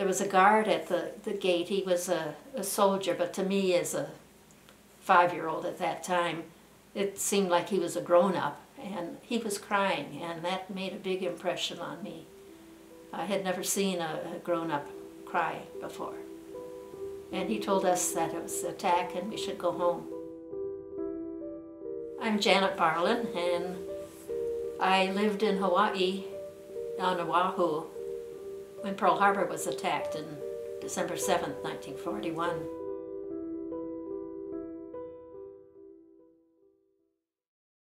There was a guard at the gate. He was a soldier, but to me as a 5-year-old at that time, it seemed like he was a grown-up, and he was crying, and that made a big impression on me. I had never seen a grown-up cry before. And he told us that it was an attack and we should go home. I'm Jan Barland, and I lived in Hawaii, on Oahu, when Pearl Harbor was attacked on December 7th, 1941.